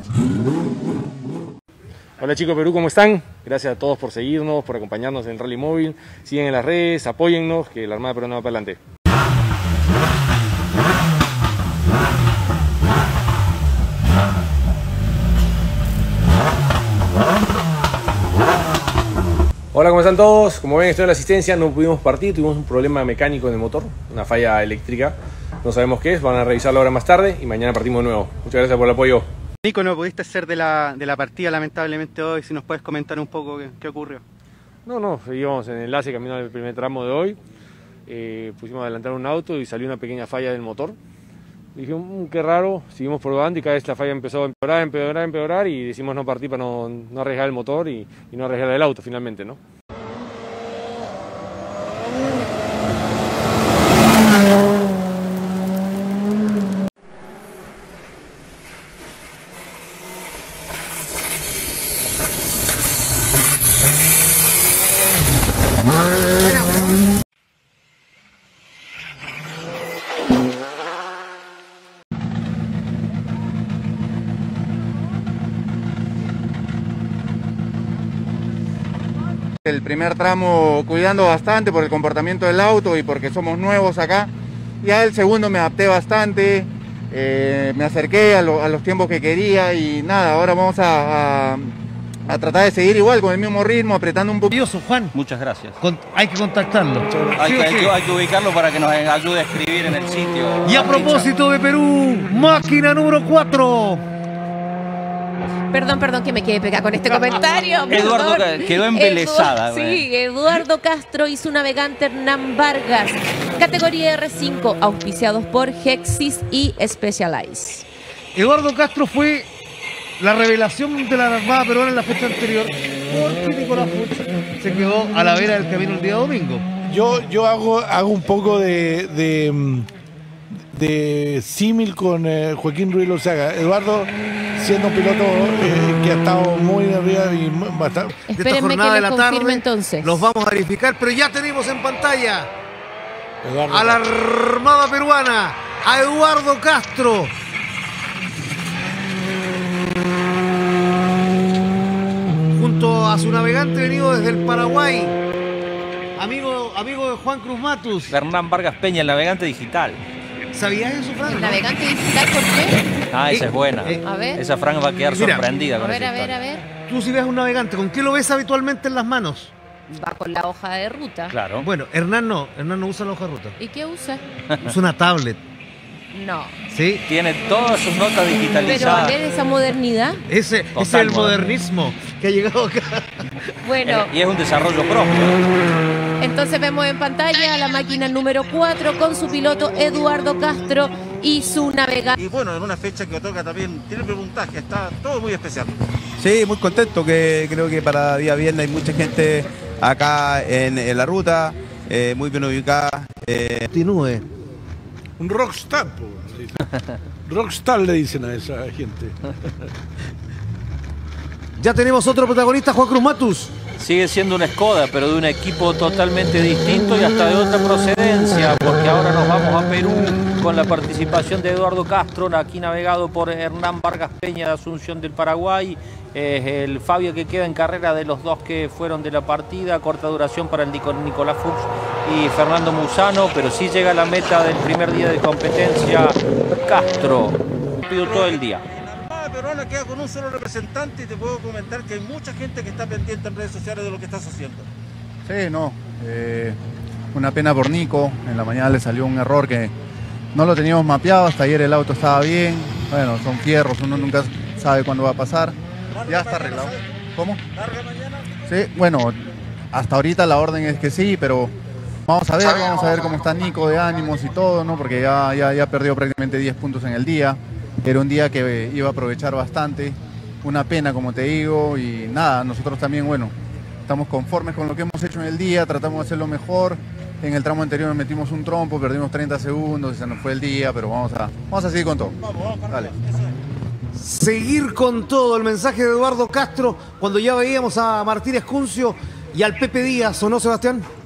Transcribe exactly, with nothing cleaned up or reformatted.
Hola chicos de Perú, ¿cómo están? Gracias a todos por seguirnos, por acompañarnos en Rally Móvil. Siguen en las redes, apóyennos, que la Armada Peruana va para adelante. Hola, ¿cómo están todos? Como ven, estoy en la asistencia, no pudimos partir, tuvimos un problema mecánico en el motor, una falla eléctrica. No sabemos qué es, van a revisarlo ahora más tarde y mañana partimos de nuevo. Muchas gracias por el apoyo. Nico, no pudiste ser de la, de la partida lamentablemente hoy, si nos puedes comentar un poco qué, qué ocurrió. No, no, íbamos en enlace camino al primer tramo de hoy, eh, pusimos a adelantar un auto y salió una pequeña falla del motor. Dije, mmm, qué raro, seguimos probando y cada vez la falla empezó a empeorar, empeorar, empeorar y decidimos no partir para no, no arriesgar el motor y, y no arriesgar el auto finalmente, ¿no? El primer tramo cuidando bastante por el comportamiento del auto y porque somos nuevos acá. Ya el segundo me adapté bastante, eh, me acerqué a, lo, a los tiempos que quería y nada, ahora vamos a, a, a tratar de seguir igual con el mismo ritmo, apretando un poquito. Juan, muchas gracias. Con, hay que contactarlo. Hay, que, hay, que, hay que ubicarlo para que nos ayude a escribir en el sitio. Y a propósito de Perú, máquina número cuatro. Perdón, perdón que me quede pegada con este comentario. Eduardo perdón. quedó embelesada. Edu sí, Eduardo Castro y su navegante Hernán Vargas. Categoría R cinco, auspiciados por Hexis y Specialized. Eduardo Castro fue la revelación de la Armada Peruana en la fecha anterior, porque Nicolás Puch se quedó a la vera del camino el día domingo. Yo, yo hago, hago un poco de... de de símil con eh, Joaquín Ruiz Lozaga. Eduardo, siendo un piloto eh, que ha estado muy arriba y bastante. Espérenme que lo confirme entonces. Los vamos a verificar, pero ya tenemos en pantalla Eduardo a la Armada Peruana, a Eduardo Castro. Junto a su navegante venido desde el Paraguay, amigo, amigo de Juan Cruz Matus. Hernán Vargas Peña, el navegante digital. ¿Sabías eso, Fran? ¿El navegante digital por qué? Ah, esa eh, es buena. Eh, a ver. Esa Fran va a quedar Mira, sorprendida con A ver, esa a ver, historia. a ver. Tú si ves un navegante, ¿con qué lo ves habitualmente en las manos? Va con la hoja de ruta. Claro. Bueno, Hernán no, Hernán no usa la hoja de ruta. ¿Y qué usa? Usa una tablet. No. ¿Sí? Tiene todas sus notas Pero digitalizadas. a ver esa modernidad. Ese, ese es el modernismo que ha llegado acá. Bueno. Y es un desarrollo propio. Entonces vemos en pantalla a la máquina número cuatro con su piloto Eduardo Castro y su navegante. Y bueno, en una fecha que otorga también, tiene preguntaje, está todo muy especial. Sí, muy contento, que creo que para día viernes hay mucha gente acá en, en la ruta, eh, muy bien ubicada. Eh. Continúe. Un rockstar, po, rockstar le dicen a esa gente. Ya tenemos otro protagonista, Juan Cruz Matus. Sigue siendo una Skoda, pero de un equipo totalmente distinto y hasta de otra procedencia, porque ahora nos vamos a Perú con la participación de Eduardo Castro, aquí navegado por Hernán Vargas Peña de Asunción del Paraguay. Es el Fabio que queda en carrera de los dos que fueron de la partida, corta duración para el Nicolás Fuchs y Fernando Musano, pero sí llega a la meta del primer día de competencia Castro, pido todo el día. La Peruana queda con un solo representante y te puedo comentar que hay mucha gente que está pendiente en redes sociales de lo que estás haciendo. Sí, no, eh, una pena por Nico, en la mañana le salió un error que no lo teníamos mapeado, hasta ayer el auto estaba bien, bueno, son fierros, uno nunca sabe cuándo va a pasar. Ya está arreglado. ¿Cómo? ¿Larga mañana? Sí, bueno, hasta ahorita la orden es que sí, pero vamos a ver, vamos a ver cómo está Nico de ánimos y todo, ¿no? Porque ya, ya, ya perdió prácticamente diez puntos en el día. Era un día que iba a aprovechar bastante. Una pena, como te digo, y nada, nosotros también, bueno, estamos conformes con lo que hemos hecho en el día, tratamos de hacerlo mejor. En el tramo anterior nos metimos un trompo, perdimos treinta segundos y se nos fue el día, pero vamos a, vamos a seguir con todo. Vamos, vamos, Dale. Seguir con todo, el mensaje de Eduardo Castro cuando ya veíamos a Martínez Cuncio y al Pepe Díaz, ¿o no, Sebastián?